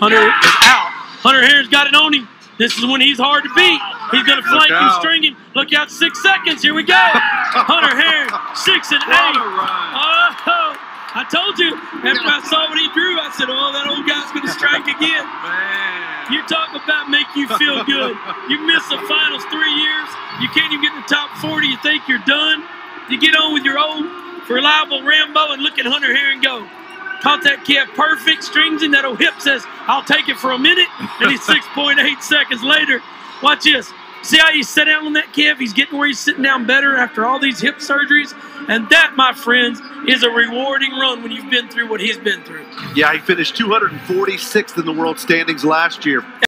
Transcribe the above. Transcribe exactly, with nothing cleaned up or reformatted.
Hunter is out. Hunter Herrin's got it on him. This is when he's hard to beat. He's going to flank him, string him. Look out, six seconds. Here we go. Hunter Herrin, six and eight. Oh, I told you. After I saw what he drew, I said, oh, that old guy's going to strike again. Man. You talk about make you feel good. You miss the finals three years. You can't even get in the top forty. You think you're done. You get on with your old reliable Rambo and look at Hunter Herrin go. Caught that calf perfect, strings him. That old hip says, I'll take it for a minute. And he's six point eight seconds later. Watch this. See how he sat down on that calf? He's getting where he's sitting down better after all these hip surgeries. And that, my friends, is a rewarding run when you've been through what he's been through. Yeah, he finished two hundred forty-sixth in the world standings last year.